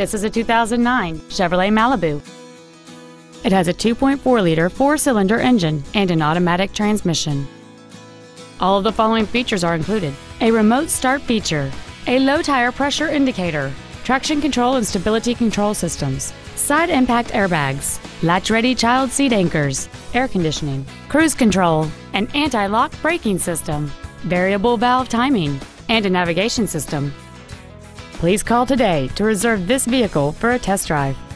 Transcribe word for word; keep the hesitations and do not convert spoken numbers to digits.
This is a two thousand nine Chevrolet Malibu. It has a two point four liter four-cylinder engine and an automatic transmission. All of the following features are included: a remote start feature, a low tire pressure indicator, traction control and stability control systems, side impact airbags, latch-ready child seat anchors, air conditioning, cruise control, an anti-lock braking system, variable valve timing, and a navigation system. Please call today to reserve this vehicle for a test drive.